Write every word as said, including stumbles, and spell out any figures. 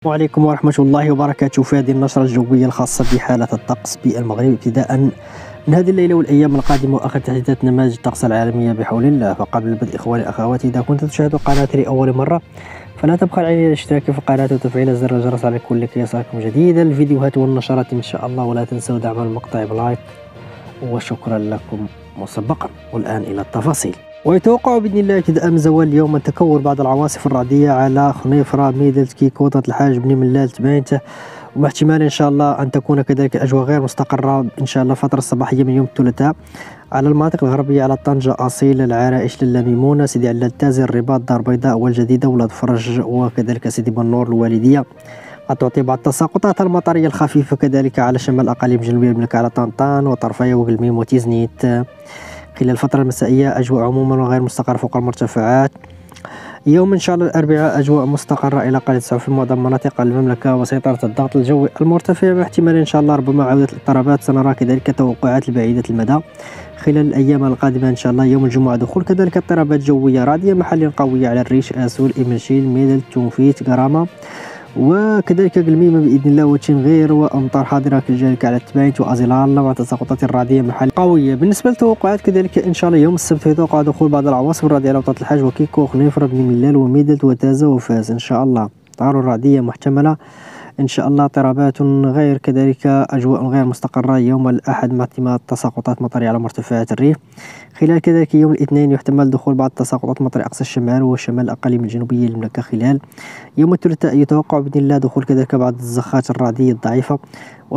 السلام عليكم ورحمة الله وبركاته. في هذه النشرة الجوية الخاصة بحالة الطقس بالمغرب ابتداء من هذه الليلة والأيام القادمة وآخر تحديثات نماذج الطقس العالمية بحول الله. فقبل البدء إخواني أخواتي، إذا كنت تشاهد قناتي لأول مرة فلا تبخل علي الاشتراك في القناة وتفعيل زر الجرس على الكل لكي يصلكم جديد الفيديوهات والنشرات إن شاء الله. ولا تنسوا دعم المقطع بلايك وشكرا لكم مسبقا. والآن إلى التفاصيل. ويتوقع بإذن الله ابتداء من زوال اليوم تكون بعض العواصف الرعدية على خنيفرة، ميدلت، كيكوطة، الحاج، بني ملال، تباينته، ومع احتمال إن شاء الله أن تكون كذلك أجواء غير مستقرة إن شاء الله فترة الصباحية من يوم الثلاثاء على المناطق الغربية، على طنجة، أصيل، العرائش، لالا ميمونة، سيدي علال، التازي، الرباط، دار بيضاء والجديدة، ولاد فرج، وكذلك سيدي بنور، الوالدية. قد تعطي بعض التساقطات المطرية الخفيفة كذلك على شمال الأقاليم الجنوبية المملكة، على طنطان وطرفية وقلميم وتيزنيت. خلال الفترة المسائية أجواء عموما غير مستقرة فوق المرتفعات. يوم إن شاء الله الأربعاء أجواء مستقرة إلى قليل في معظم مناطق المملكة وسيطرة الضغط الجوي المرتفع، باحتمال إن شاء الله ربما عودة الاضطرابات. سنرى كذلك توقعات بعيدة المدى خلال الأيام القادمة إن شاء الله. يوم الجمعة دخول كذلك اضطرابات جوية رعدية محليا قوية على الريش، آسول، إمنشيل، ميدل، تونفيت، قرامة، وكذلك قلميمة بإذن الله، وتشنغير، وأمطار حاضرة كذلك على التباينت وأزلال مع تساقطات رعدية محلية قوية. بالنسبة للتوقعات كذلك إن شاء الله يوم السبت يتوقع دخول بعض العواصف الرعدية على وطأة الحاج وكيكو وخنيفرة، بني ملال، وميدلت، وتازة، وفاس إن شاء الله. تعرض رعدية محتملة إن شاء الله. اضطرابات غير كذلك أجواء غير مستقرة يوم الأحد مع احتمال تساقطات مطرية على مرتفعات الريف. خلال كذلك يوم الاثنين يحتمل دخول بعض التساقطات مطرية أقصى الشمال وشمال الأقاليم الجنوبية للمملكة. خلال يوم الثلاثاء يتوقع بإذن الله دخول كذلك بعض الزخات الرعدية الضعيفة.